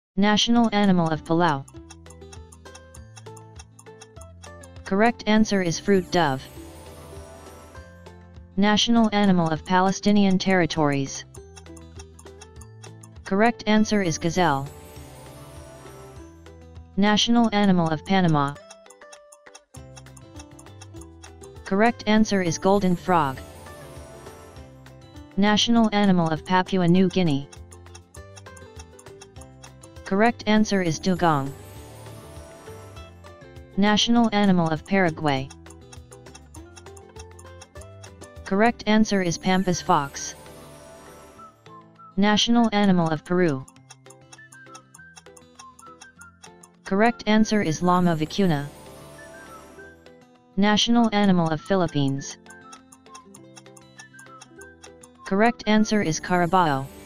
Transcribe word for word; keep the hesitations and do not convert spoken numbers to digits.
National animal of Palau. Correct answer is fruit dove. National animal of Palestinian territories. Correct answer is gazelle. National animal of Panama. Correct answer is golden frog. National animal of Papua New Guinea. Correct answer is dugong. National animal of Paraguay. Correct answer is Pampas fox. National animal of Peru. Correct answer is Lama Vicugna. National animal of Philippines. Correct answer is Carabao.